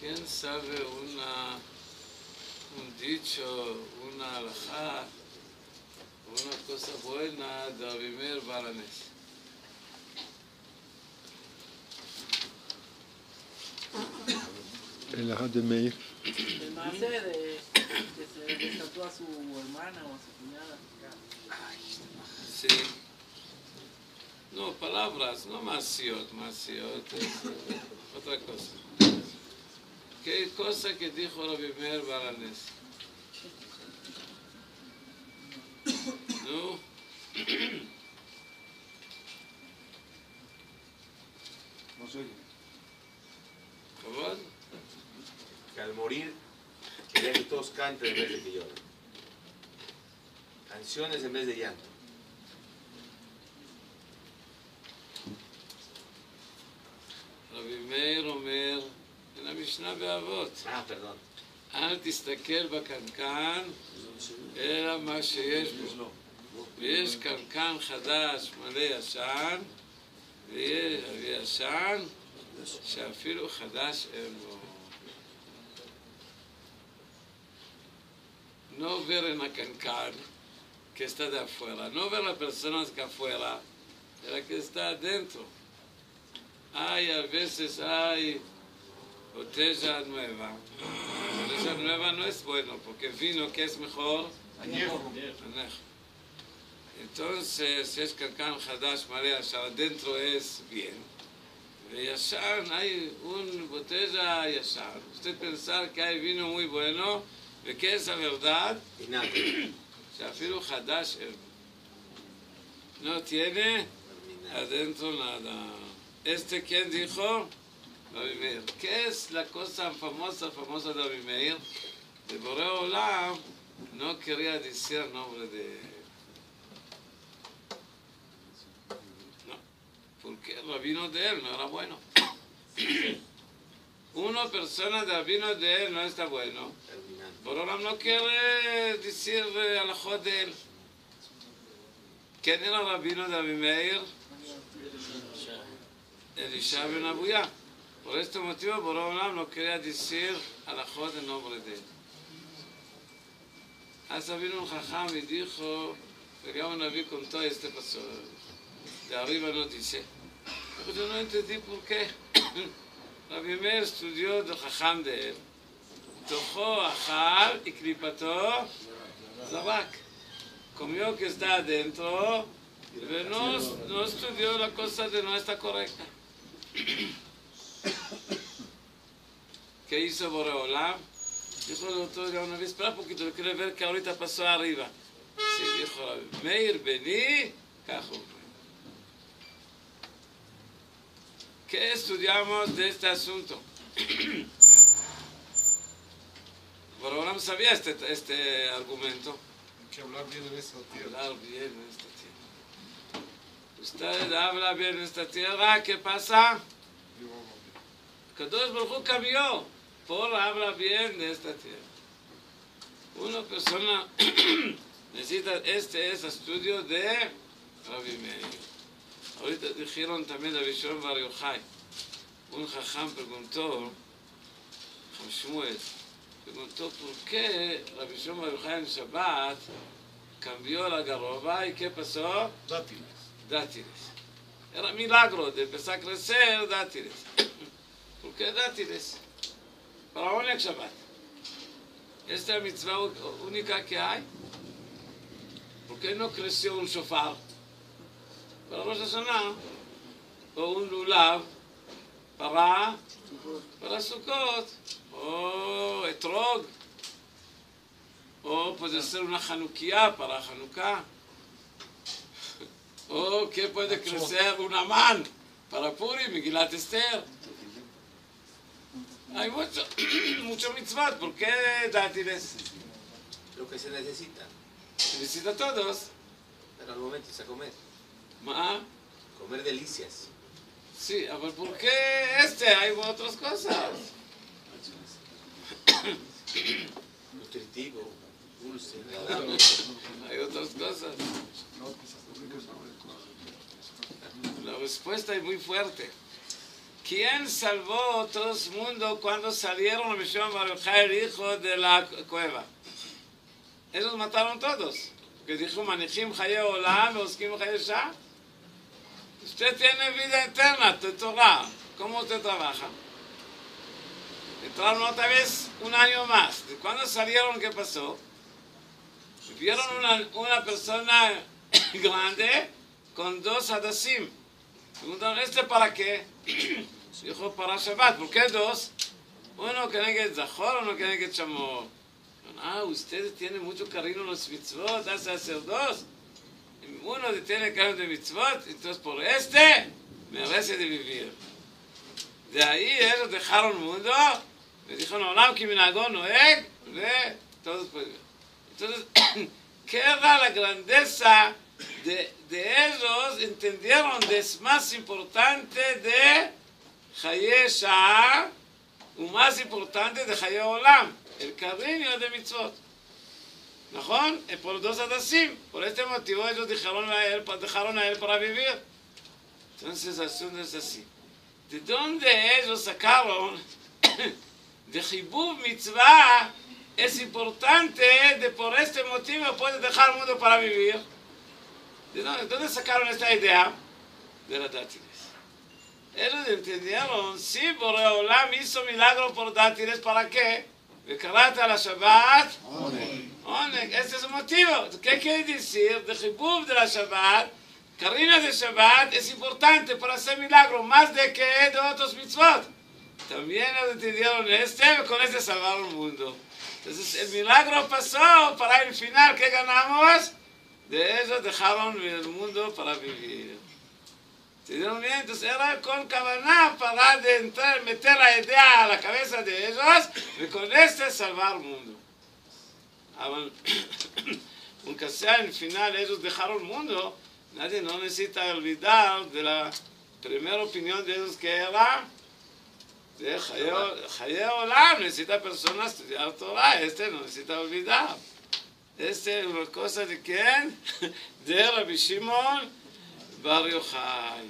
¿Quién sabe un dicho, una alajá, una cosa buena de Rabbi Meir Baal HaNes? El alajá de Meir. El mace de que se rescató a su hermana o a su cuñada. Sí. No, palabras, no masiot es otra cosa. ¿Qué cosa que dijo Rabbi Meir Baal HaNes? ¿No? No se oye. ¿Cómo? Que al morir quería que todos canten en vez de que lloren. Canciones en vez de llanto. Rabbi Meir אומר, en המשנה באבות, Perdón. אל תסתכל בקנקן, אלא מה שיש בו. ויש קנקן חדש מלא ישן, ויש ישן שאפילו חדש אין בו. No ver en la cancán que está de afuera, no ver las personas que afuera, la que está adentro. A veces hay botella nueva. Botella nueva no es bueno, porque vino que es mejor, añejo. Entonces es cancán hadash marea, adentro es bien. Y yashan, hay una botella yashan. Usted pensar que hay vino muy bueno, ¿de qué es la verdad? Shafiru hadash no tiene adentro nada. ¿Quién dijo? Rabbi Meir. ¿Qué es la cosa famosa de Rabbi Meir? De Boré Olam no quería decir el nombre de... No, porque el rabino de él no era bueno. Una persona del rabino de él no está bueno. Boré Olam no quiere decir alajot de él. ¿Quién era el rabino de Rabbi Meir? Elisha ben Abuya. Por este motivo, Boré Olam no quería decir alajot en nombre de él. Hasta vino un jajam y dijo, Eliyahu Naví contó este paso, de arriba no dice. Pero yo no entendí por qué. Rabbi Meir estudió del jajam de él. Tocó ajal y clipató zabak. Comió que está adentro, pero no estudió la cosa de no está correcta. ¿Qué hizo Boré Olam? Dijo el doctor Eliyahu Naví, espera un poquito, quiero ver que ahorita pasó arriba. Sí, dijo Meir Beni, cajo. ¿Qué estudiamos de este asunto? Boré Olam sabía este argumento. Hay que hablar bien en esta tierra. Hablar bien en esta tierra. Usted habla bien en esta tierra, ¿qué pasa? Kadosh Baruj Hu cambió por habla bien de esta tierra. Una persona necesita, este es estudio de Rabbi Meir. Ahorita dijeron también de Rishon Bar Yochai. Un jajam preguntó, Jajam Shmuel, preguntó por qué Rabbi Shimon Bar Yochai en Shabbat cambió la garroba y ¿qué pasó? Dátiles. Era milagro de empezar a crecer dátiles. ¿Por qué dátiles? Para Oneg Shabbat. Esta es la mitzvah única que hay. ¿Por qué no creció un shofar? Para Rosh Hashanah. O un lulav para Sukkot. O etrog. O puede ser una Hanukkah para Hanukkah. O que puede crecer un Amán para Purim, Megilat Esther. Hay mucho mitzvot. ¿Por qué dátiles? Lo que se necesita. Se necesita a todos. Pero al momento es a comer. ¿Ma? Comer delicias. Sí, pero ¿por qué hay otras cosas? Nutritivo, dulce, Hay otras cosas. La respuesta es muy fuerte. ¿quién salvó a todo el mundo cuando salieron a Mishon Bar Yochai, el hijo de la cueva? Ellos mataron todos. Que dijo, Manichim Chaye Olam, Oskim Chaye Shah. Usted tiene vida eterna, de Torah. ¿Cómo usted trabaja? Entraron otra vez un año más. ¿De cuándo salieron? ¿Qué pasó? Vieron una persona grande con dos hadasim. Preguntaron, ¿este para qué? Dijo, para Shabbat. ¿Por qué dos? Uno que negue Zahor, uno que negue Chamor. Ustedes tienen mucho cariño en los mitzvot, hace hacer dos. Uno tiene cariño de mitzvot, entonces por este merece de vivir. De ahí ellos dejaron el mundo, les dijeron, Olam ki minhago noeg, todos pues. Entonces, ¿qué era la grandeza de ellos? Entendieron que es más importante de Chaye Shah, y más importante de Chaye Olam, el cariño de mitzvot. ¿No? Por dos adasim. Por este motivo ellos dejaron a él para vivir. Entonces el asunto es así. ¿De dónde ellos sacaron de Chibub mitzvah? Es importante, por este motivo puede dejar el mundo para vivir. ¿De dónde sacaron esta idea? De la dátiles. Ellos entendieron, sí, Boreolam hizo milagro por dátiles, ¿para qué? וקראת על השבת, עונג. Este es el motivo. ¿Qué quiere decir? De Chibub de la Shabbat, cariño de Shabbat es importante para hacer milagro, más de que de otros mitzvot. También entendieron con este salvaron el mundo. Entonces el milagro pasó para el final, ¿qué ganamos? De ellos dejaron el mundo para vivir. ¿Entendieron bien? Entonces era con Kavaná para de entrar, meter la idea a la cabeza de ellos y con este salvar el mundo. Aunque sea en el final ellos dejaron el mundo, nadie no necesita olvidar de la primera opinión de ellos que era de Chaye Olam, necesita personas estudiar Torah, no necesita olvidar. Es una cosa de quién? De Rabbi Shimon Bar Yochai.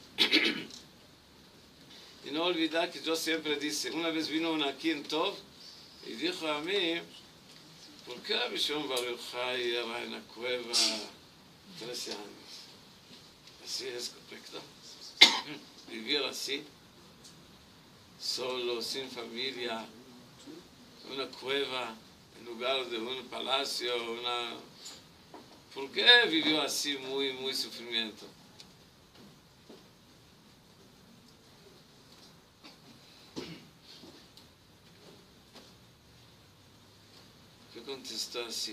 Y no olvidar que yo siempre dice, una vez vino un aquí en Tov y dijo a mí, ¿por qué Rabbi Shimon Bar Yochai era en la cueva 13 años? Así es correcto. Vivir así, solo, sin familia, en una cueva, en lugar de un palacio, ¿Por qué vivió así muy sufrimiento? ¿Qué contestó así?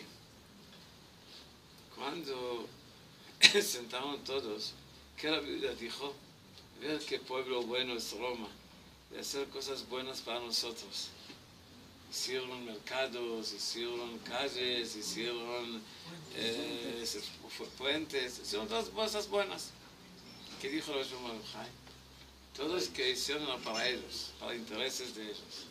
Cuando sentaron todos, ¿qué la Biblia dijo? Ver qué pueblo bueno es Roma, de hacer cosas buenas para nosotros. Hicieron mercados, hicieron calles, hicieron puentes, hicieron todas cosas buenas. ¿Qué dijo Rabbi Shimon Bar Yochai? Todos que hicieron para ellos, para intereses de ellos.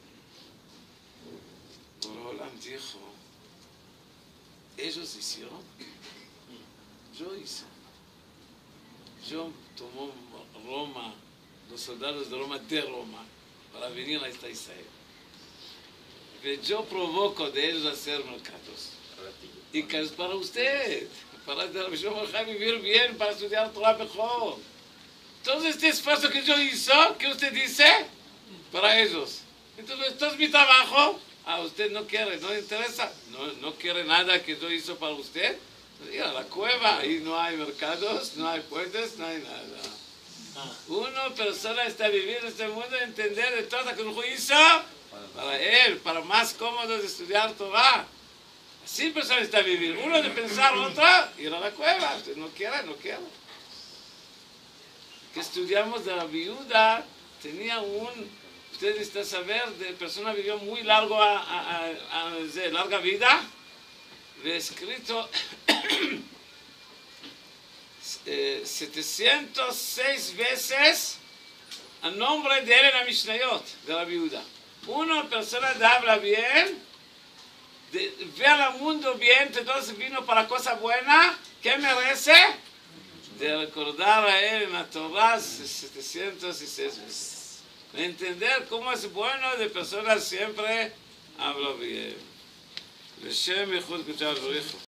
Boreolam dijo, ellos hicieron, yo hice. Yo tomó Roma, los soldados de Roma, para venir a esta Israel. Yo provoco de ellos a hacer mercados. Y que es para usted, para Rabbi Shimon Bar Yochai vivir bien, para estudiar Torah mejor. Todo este esfuerzo que yo hizo, que usted dice, para ellos. Entonces, esto es mi trabajo. Usted no quiere, no le interesa, no quiere nada que yo hizo para usted. Ir a la cueva, ahí no hay mercados, no hay puentes, no hay nada. Una persona está viviendo en este mundo, entender de todo lo que uno hizo para él, para más cómodo de estudiar Torah. Así persona está viviendo. Uno de pensar otro, ir a la cueva. Usted no quiere. Que estudiamos de la viuda, tenía usted está saber, de persona vivió muy larga vida, le he escrito 706 veces el nombre de él en la Mishnayot, de la viuda. Una persona de habla bien, de ver al mundo bien, entonces vino para cosa buena, ¿qué merece? de recordar a él en la Torah 706 veces. De entender cómo es bueno de personas siempre hablo bien. Leshem Yichud Kuchar Barichu.